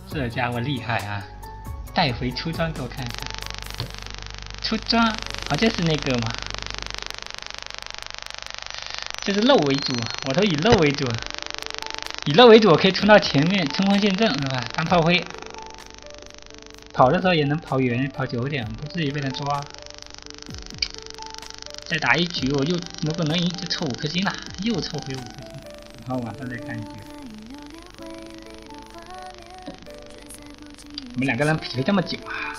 这家伙厉害啊！带回出装给我看看。出装好像是那个嘛，就是肉为主，我都以肉为主。以肉为主，我可以冲到前面冲锋陷阵，是吧？当炮灰，跑的时候也能跑远，跑久点，不至于被人抓。再打一局，我又如果能赢就凑5颗星了，又凑回5颗星，然后晚上再看一局。我们2个人匹配这么久啊！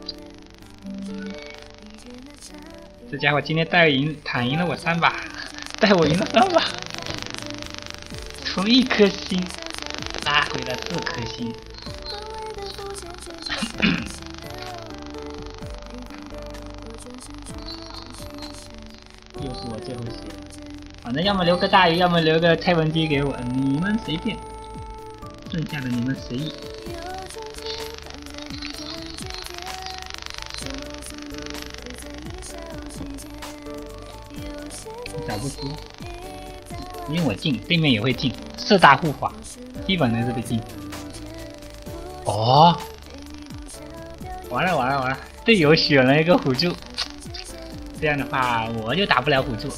这家伙今天坦赢了我3把，带我赢了3把，从1颗星拉回了4颗星。又是我最后血，反正要么留个大鱼，要么留个开文机给我，你们随便，剩下的你们随意。找不出，因为我进，对面也会进，4大护法，基本都是被进。哦，完了，队友选了一个辅助，这样的话我就打不了辅助。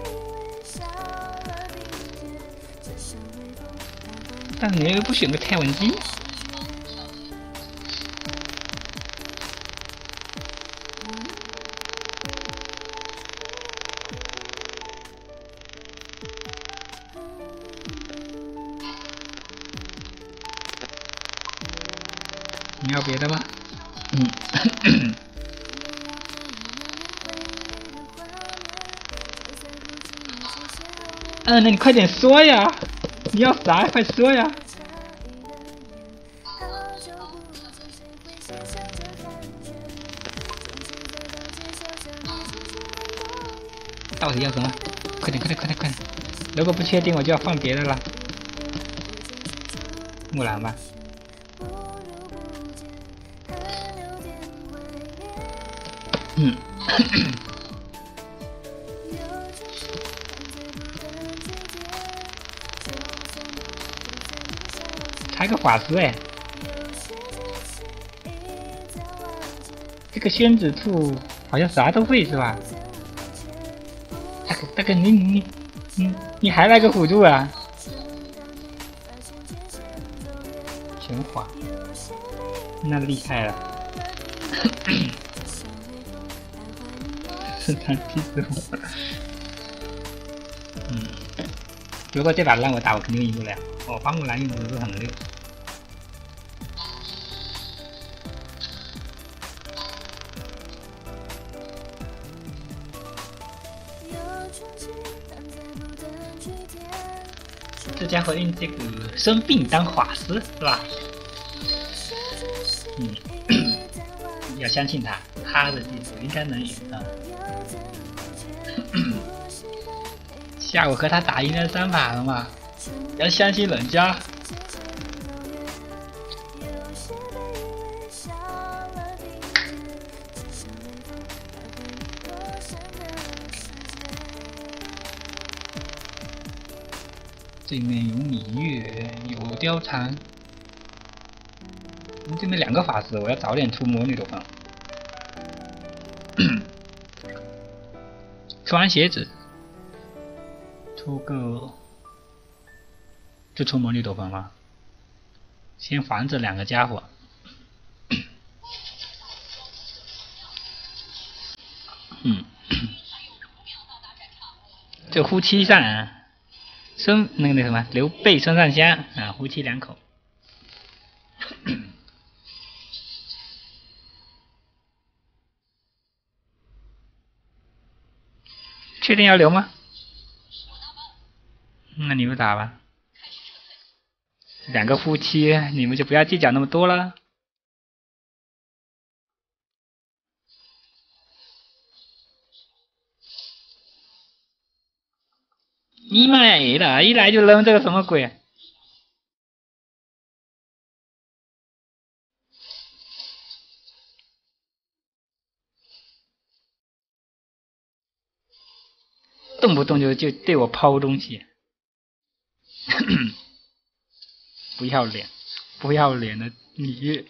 但你又不选个开文机？你要别的吗？那你快点说呀！你要啥？快说呀！到底要什么？快点！如果不确定，我就要放别的了。木兰吧。开个法师哎，这个宣子兔好像啥都会是吧？大哥你还来个辅助啊？全华，那厉害了。是他气死我。如果这把让我打，我肯定赢不了。我花木兰用的不是很溜。这家伙用这个生病当法师是吧？要相信他的技术应该能赢的。下午和他打赢了3把了嘛，要相信人家。对面有芈月，有貂蝉，对面2个法师，我要早点出魔女斗篷。穿鞋子。出个就出魔女斗篷了，先防着2个家伙。这夫妻上那个什么刘备孙尚香啊，夫妻2口。确定要留吗？那你们打吧。2个夫妻，你们就不要计较那么多了。你妈的，一来就扔这个什么鬼？动不动就对我抛东西。不要脸， 不要脸的你！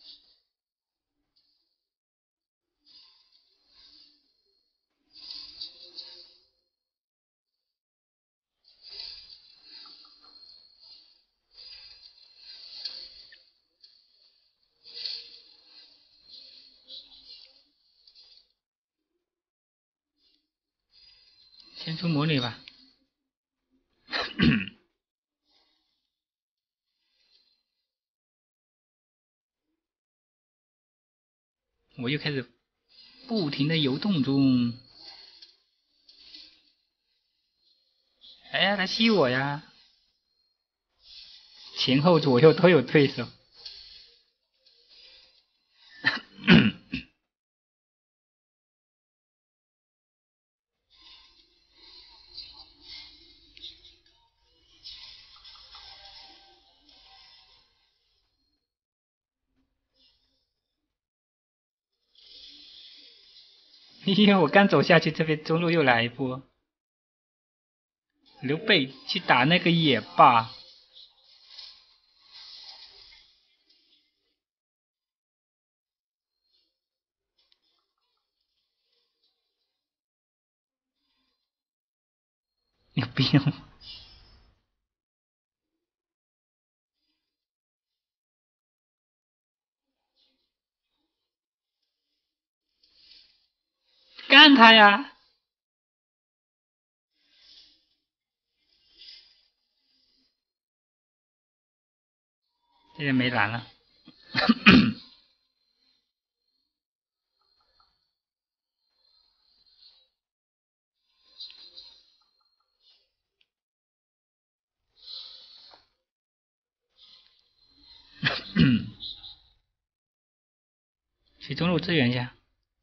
先出魔女吧。我又开始不停的游动中。哎呀，来吸我呀！前后左右都有对手。因为我刚走下去，这边中路又来一波。刘备去打那个野霸。有病！干他呀！这边没蓝了。去中路支援一下。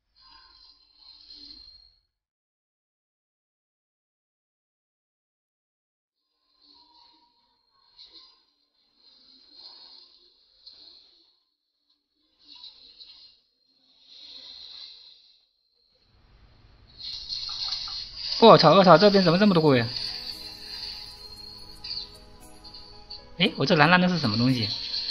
我操！我操！这边怎么这么多鬼？哎，我这蓝蓝的是什么东西？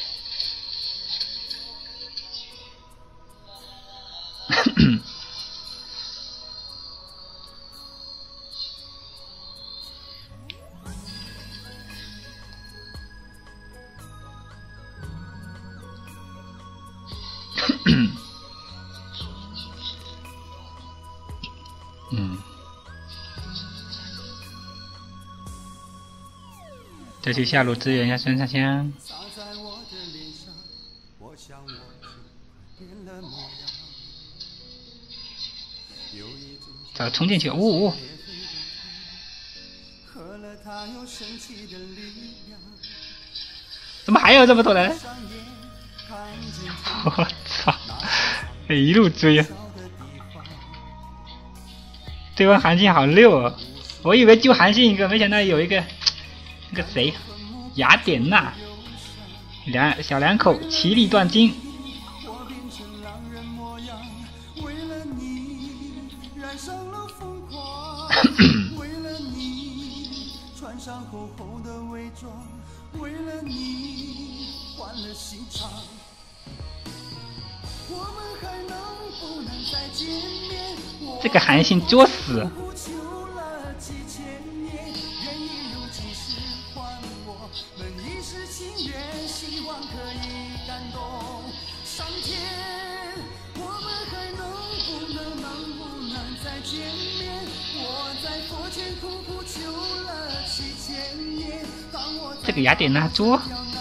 再去下路支援一下孙尚香。咋冲进去？呜！怎么还有这么多人？我操！一路追啊！对方韩信好溜哦，我以为就韩信一个，没想到有一个那个谁，雅典娜，小两口齐力断金。这个韩信作死！这个雅典娜作。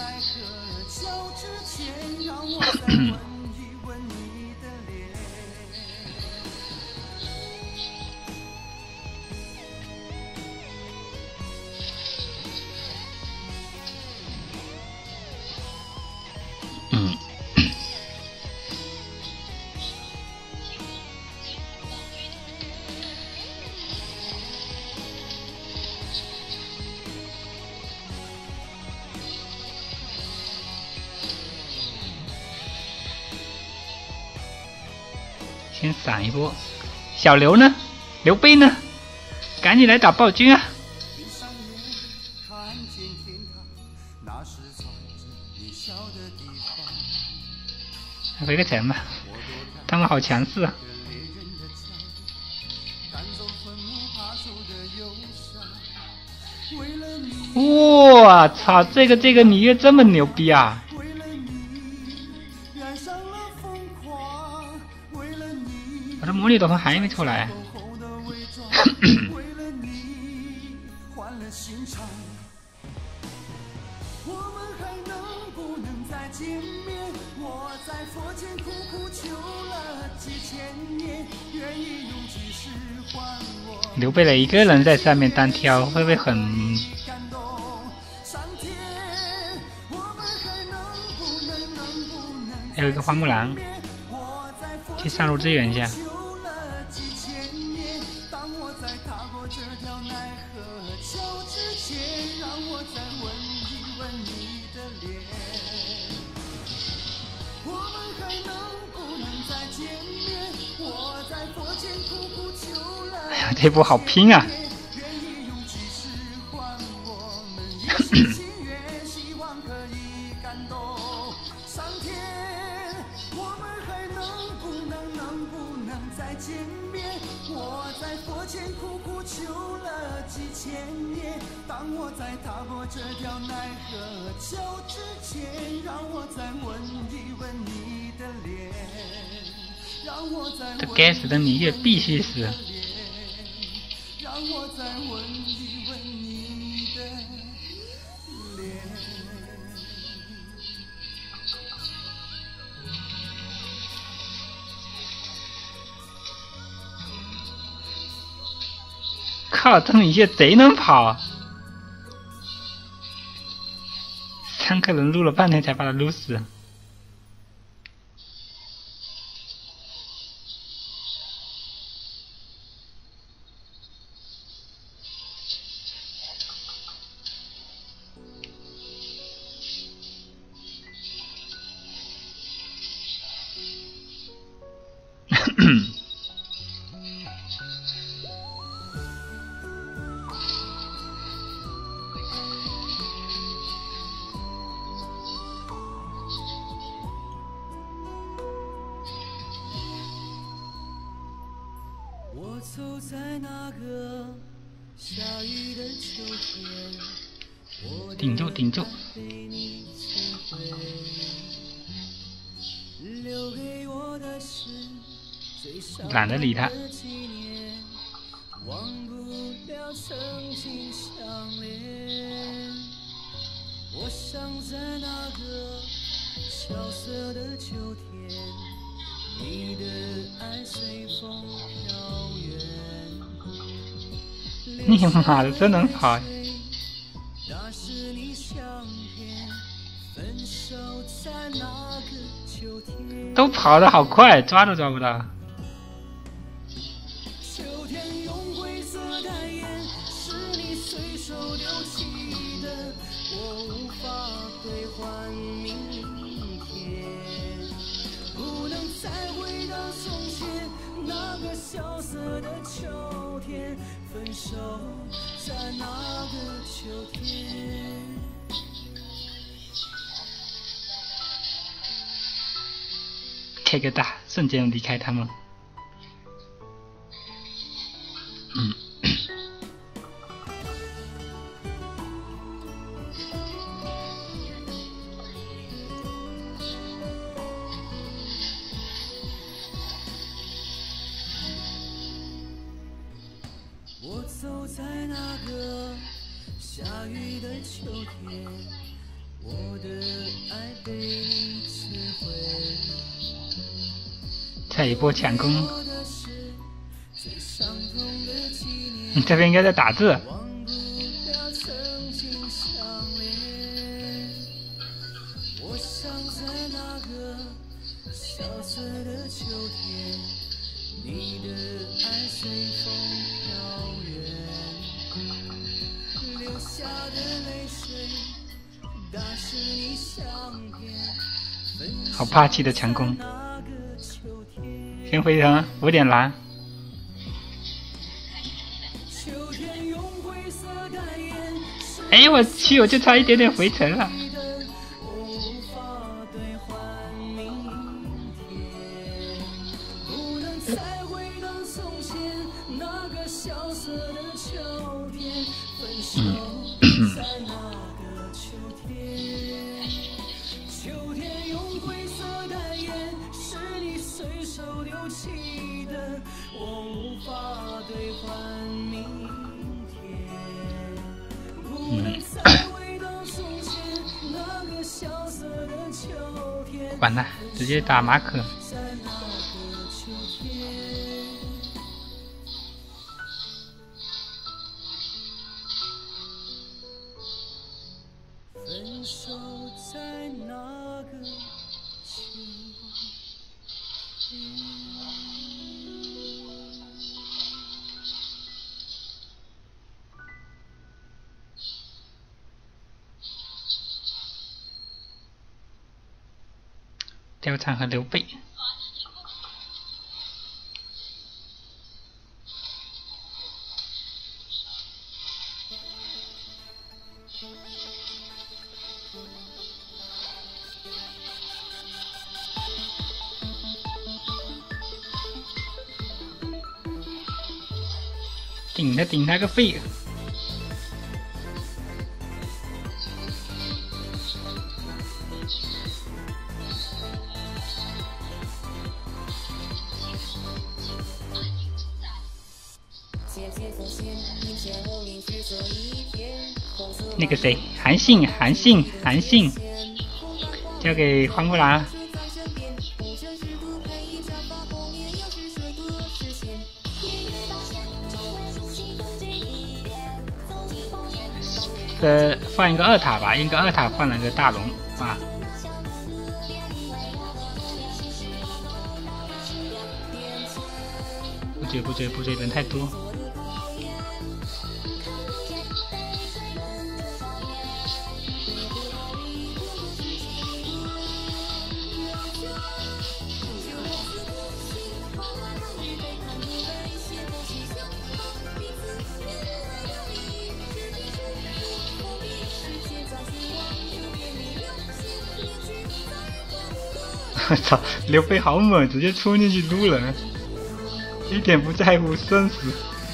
先闪一波，小刘呢？刘备呢？赶紧来打暴君啊！ 回个城吧，他们好强势啊！我操，这个芈月这么牛逼啊！我的魔女斗篷还没出来。刘备磊一个人在上面单挑，会不会很？还有一个花木兰，去上路支援一下。哎呀，这波好拼啊！这该死的芈月必须死！靠，这芈月贼能跑！3个人撸了半天才把他撸死。 我走在那个下雨的秋天， 顶住顶住！懒得理他。忘不了曾经相恋，我想在那个萧瑟的秋天，你的爱随风飘远。 你妈的，真能跑！ 那是你相片，分手在那个秋天。 都跑得好快，抓都抓不到。 秋天用灰色代言，是你随手丢弃的，我无法兑换明天，不能再回到从前那个萧瑟的秋天，分手在那个秋天。 K 个大，瞬间离开他们。 我走在那个下雨的秋天，我的爱被你摧毁。 再一波强攻，你这边应该在打字。我想在那个萧瑟的秋天，你的爱随风飘远，流下的泪水打湿你相片。 好霸气的强攻！先回城5点蓝。哎，我去，我就差一点点回城了。 兑换明天，不能再回到从前那个萧瑟的秋天，分手在那个秋天，秋天用灰色代言，是你随手丢弃的，我无法兑换明天，不能再回到从前那个萧瑟的秋天， 不管了，直接打马可。 在那个秋天。分手在那个秋天。 貂蝉和刘备。顶他个肺！那个谁，韩信，交给花木兰。放一个2塔吧，一个2塔放了个大龙啊。不追，人太多。我操，刘备好猛，直接冲进去撸人，一点不在乎生死。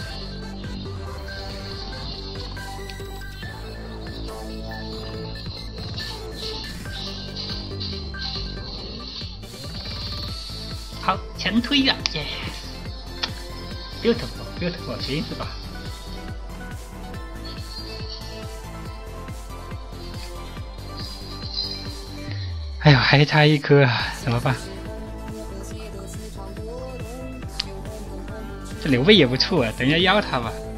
好，强推呀 ！Yes，beautiful，行是吧？哎呦，还差1颗啊，怎么办？这刘备也不错啊，等一下邀他吧。